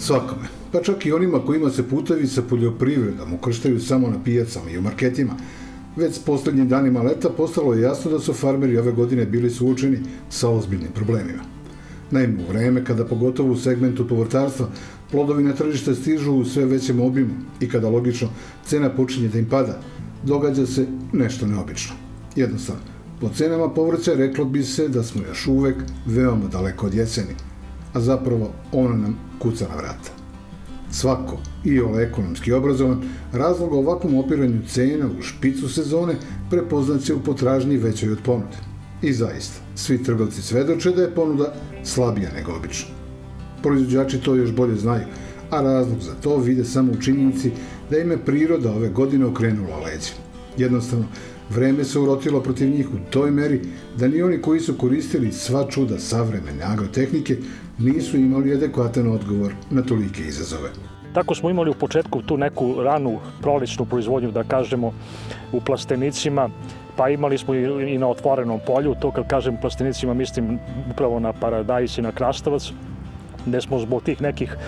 Svakome, pa čak i onima kojima se putevi sa poljoprivredom ukrštaju samo na pijacama i u marketima. Već s posljednjim danima leta postalo je jasno da su farmeri ove godine bili suočeni sa ozbiljnim problemima. Naime, u vreme kada pogotovo u segmentu povrtarstva plodovi na tržište stižu u sve većem obimu i kada logično cena počinje da im pada, događa se nešto neobično. Jednostavno, po cenama povrća reklo bi se da smo još uvek veoma daleko od jeseni, a zapravo ona nam kuca na vrata. Svako, iole ekonomski obrazovan, razlog o ovakvom opiranju cena u špicu sezone prepoznaće u potražnji većoj od ponude. I zaista, svi trgovci svedoče da je ponuda slabija nego obično. Proizvođači to još bolje znaju, a razlog za to vide samo u činjenici da im je priroda ove godine okrenula leđa. Jednostavno, vreme se urotilo protiv njih u toj meri da ni oni koji su koristili sva čuda savremene agrotehnike nisu imali adekvatan odgovor na tolike izazove. Tako smo imali u početku tu neku ranu prolećnu proizvodnju, da kažemo, u plastenicima, pa imali smo i na otvorenom polju. To kad kažem plastenicima mislim upravo na paradajz i na krastavac, gde smo zbog tih nekih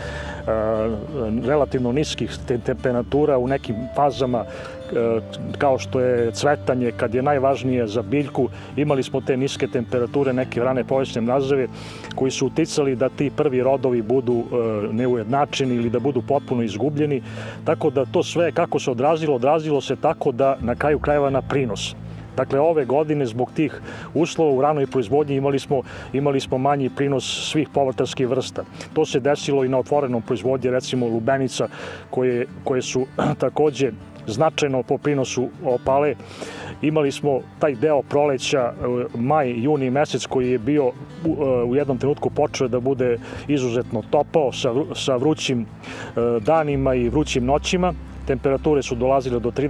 relativno niskih temperatura u nekim fazama kao što je cvetanje, kad je najvažnije za biljku, imali smo te niske temperature, neke rane prolećne mrazeve koji su uticali da ti prvi rodovi budu neujednačeni ili da budu potpuno izgubljeni. Tako da to sve kako se odrazilo se tako da na kraju krajeva na prinos. Dakle, ove godine zbog tih uslova u ranoj proizvodnji imali smo manji prinos svih povrtarskih vrsta. To se desilo i na otvorenom proizvodnji, recimo lubenica, koje su takođe značajno po prinosu opale. Imali smo taj deo proleća, maj, juni mesec, koji je bio u jednom trenutku počeo da bude izuzetno topao sa danima i vrućim noćima. Temperature su dolazile do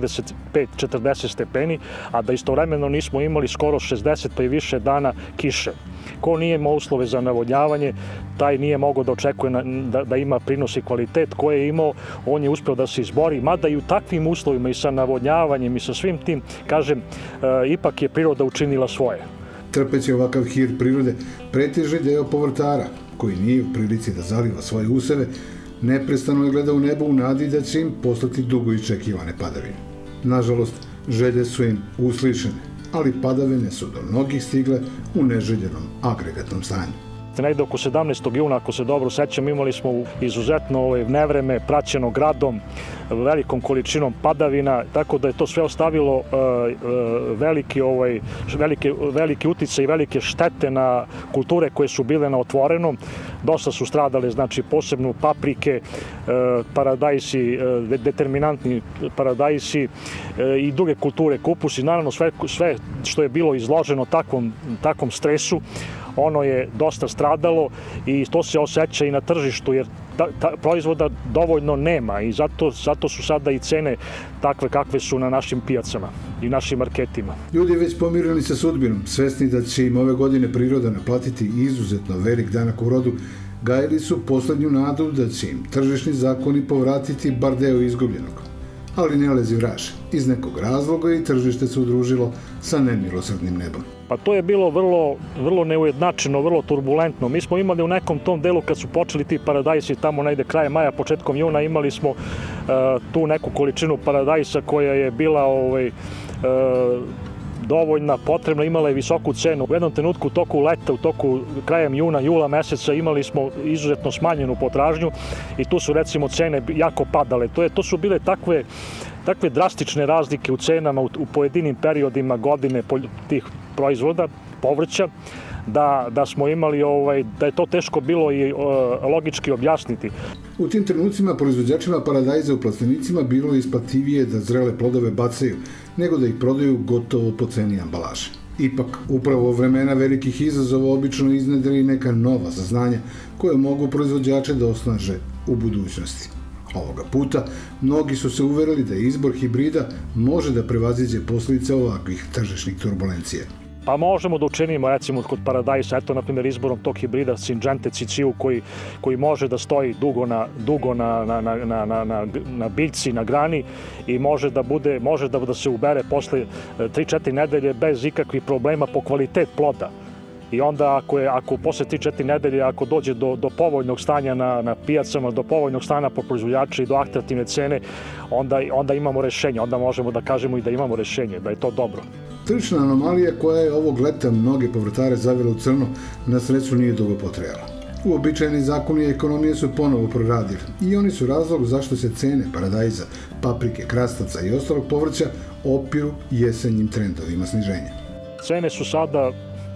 35-40 stepeni, a da istovremeno nismo imali skoro 60 pa i više dana kiše. Ko nije imao uslove za navodnjavanje, taj nije mogao da očekuje da ima prinos i kvalitet. Ko je imao, on je uspeo da se izbori, mada i u takvim uslovima i sa navodnjavanjem i sa svim tim, kažem, ipak je priroda učinila svoje. Trpeći ovakav hir prirode, pretežni deo povrtara, koji nije u prilici da zaliva svoje useve, neprestano je gleda u nebo u nadi da će im poslati dugo iščekivane padavine. Nažalost, želje su im uslišene, ali padavine su do mnogih stigle u neželjenom agregatnom stanju. Negde oko 17. juna, ako se dobro sećam, imali smo izuzetno nevreme praćeno gradom, velikom količinom padavina, tako da je to sve ostavilo veliki uticaj i velike štete na kulture koje su bile na otvorenom. Dosta su stradale, znači posebno paprike, paradajsi, determinantni paradajsi i druge kulture, kupusi. Naravno, sve što je bilo izloženo takvom stresu, ono je dosta stradalo i to se osjeća i na tržištu, jer proizvoda dovoljno nema i zato su sada i cene takve kakve su na našim pijacama i našim marketima. Ljudi već pomirili sa sudbinom, svesni da će im ove godine priroda naplatiti izuzetno velik danak u rodu, gajili su poslednju nadu da će im tržišni zakoni povratiti bar deo izgubljenog. Ali ne lezi vraže. Iz nekog razloga i tržište se udružilo sa nemilosrdnim nebom. Pa to je bilo vrlo neujednačeno, vrlo turbulentno. Mi smo imali u nekom tom delu kad su počeli ti paradajsi tamo negde krajem maja, početkom juna, imali smo tu neku količinu paradajsa koja je bila dovoljna, potrebna, imala je visoku cenu. U jednom trenutku u toku leta, u toku krajem juna, jula meseca imali smo izuzetno smanjenu potražnju i tu su recimo cene jako padale. To su bile takve drastične razlike u cenama u pojedinim periodima godine tih proizvoda, povrća, da smo imali, da je to teško bilo i logički objasniti. U tim trenucima proizvođačima paradajza u plastenicima bilo je isplativije da zrele plodove bacaju, nego da ih prodaju gotovo po ceni ambalaže. Ipak, upravo vremena velikih izazova obično iznedri neka nova saznanja koje mogu proizvođače da osnaže u budućnosti. Ovoga puta, mnogi su se uverili da izbor hibrida može da prevaziđe posljedice ovakvih tržišnih turbulencija. Pa možemo da učinimo, recimo, kod paradajsa, eto, na primjer, izborom tog hibrida Syngenta Ciciu, koji može da stoji dugo na biljci, na grani i može da se ubere posle 3-4 nedelje bez ikakvih problema po kvalitet ploda. I onda ako posle 3-4 nedelje, ako dođe do povoljnog stanja na pijacama, do povoljnog stanja po proizvođača i do atraktivne cene, onda imamo rešenje, onda možemo da kažemo i da imamo rešenje, da je to dobro. Tržišna anomalija koja je ovog leta mnoge povrtare zavila u crno, na sreću nije dugo potrajala. Uobičajeni zakoni ekonomije su ponovo proradili i oni su razlog zašto se cene paradajza, paprike, krastavca i ostalog povrća opiru jesenjim trendovima sniženja. Cene su sada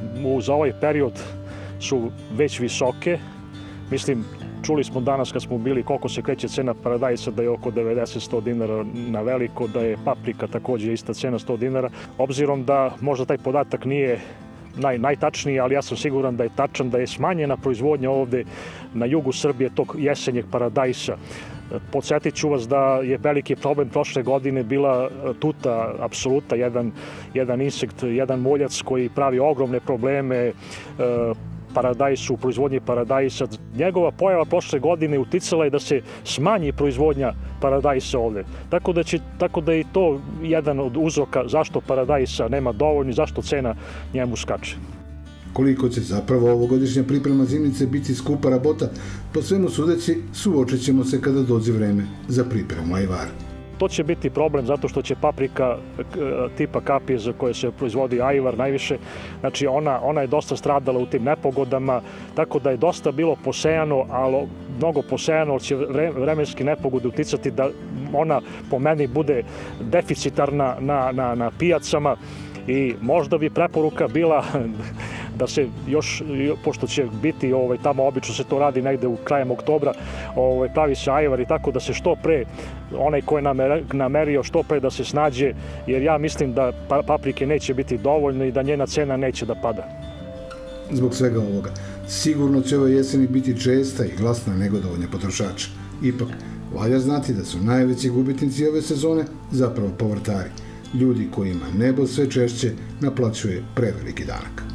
za ovaj period su već visoke. Mislim, čuli smo danas kad smo bili koliko se kreće cena paradajza, da je oko 90-100 dinara na veliko, da je paprika takođe ista cena 100 dinara. Obzirom da možda taj podatak nije najtačniji, ali ja sam siguran da je tačan, da je smanjena proizvodnja ovde na jugu Srbije tog jesenjeg paradajza. Podsjetit ću vas da je veliki problem prošle godine bila tuta apsoluta, jedan insekt, jedan muljac koji pravi ogromne probleme paradajzu, u proizvodnji paradajza. Njegova pojava prošle godine uticala je da se smanji proizvodnja paradajza ovde. Tako da je i to jedan od uzroka zašto paradajza nema dovoljno i zašto cena njemu skače. Koliko će zapravo ovogodišnja priprema zimnice biti skupa rabota, po svemu sudeći, suočit ćemo se kada dođe vreme za pripremu ajvara. To će biti problem zato što će paprika tipa kapije za koje se proizvodi ajvar najviše, znači ona je dosta stradala u tim nepogodama, tako da je dosta bilo posejano, ali mnogo posejano, će vremenski nepogode uticati da ona po meni bude deficitarna na pijacama i možda bi preporuka bila da se još, pošto će biti tamo obično se to radi negde u krajem oktobra, pravi se ajvar i tako da se što pre, onaj ko je namerio što pre da se snađe, jer ja mislim da paprike neće biti dovoljno i da njena cena neće da pada. Zbog svega ovoga, sigurno će ove jeseni biti česta i glasna negodovanja potrošača. Ipak, valja znati da su najveći gubitnici ove sezone zapravo povrtari, ljudi kojima nebo sve češće naplaćuje preveliki danak.